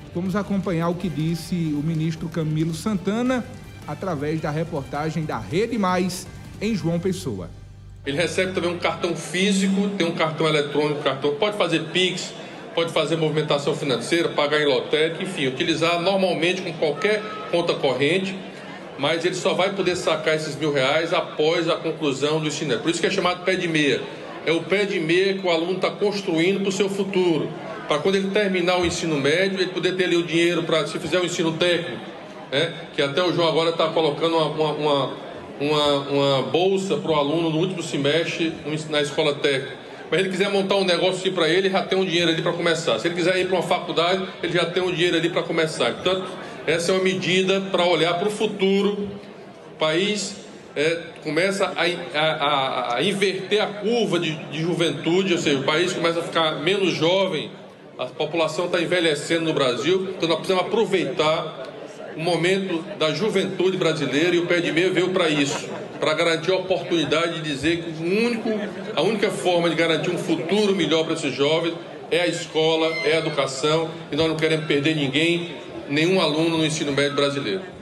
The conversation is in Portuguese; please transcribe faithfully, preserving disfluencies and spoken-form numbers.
Vamos acompanhar o que disse o ministro Camilo Santana através da reportagem da Rede Mais em João Pessoa. Ele recebe também um cartão físico, tem um cartão eletrônico, cartão, pode fazer Pix, pode fazer movimentação financeira, pagar em lotérica, enfim, utilizar normalmente com qualquer conta corrente, mas ele só vai poder sacar esses mil reais após a conclusão do ensino médio. Por isso que é chamado pé de meia. É o pé de meia que o aluno está construindo para o seu futuro, para quando ele terminar o ensino médio, ele poder ter ali o dinheiro para, se fizer o ensino técnico, né, que até o João agora está colocando uma, uma, uma, uma, uma bolsa para o aluno no último semestre na escola técnica. Mas se ele quiser montar um negócio para ele, já tem um dinheiro ali para começar. Se ele quiser ir para uma faculdade, ele já tem um dinheiro ali para começar. Portanto, essa é uma medida para olhar para o futuro. O país é, começa a, a, a inverter a curva de, de juventude, ou seja, o país começa a ficar menos jovem, a população está envelhecendo no Brasil, então nós precisamos aproveitar o momento da juventude brasileira, e o pé de meia veio para isso, para garantir a oportunidade de dizer que o único, a única forma de garantir um futuro melhor para esses jovens é a escola, é a educação, e nós não queremos perder ninguém, nenhum aluno no ensino médio brasileiro.